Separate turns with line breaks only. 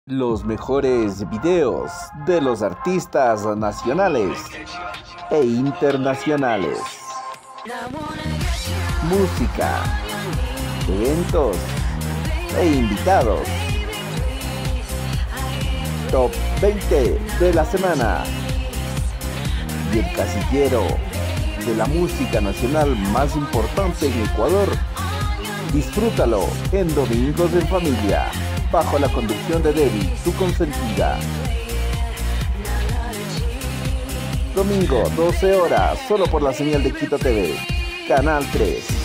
Los mejores videos de los artistas nacionales e internacionales. Música, eventos e invitados. Top 20 de la semana. Y el casillero de la música nacional más importante en Ecuador. Disfrútalo en Domingos en Familia, bajo la conducción de Debbie, tu consentida. Domingo, 12 horas, solo por la señal de Quito TV, Canal 3.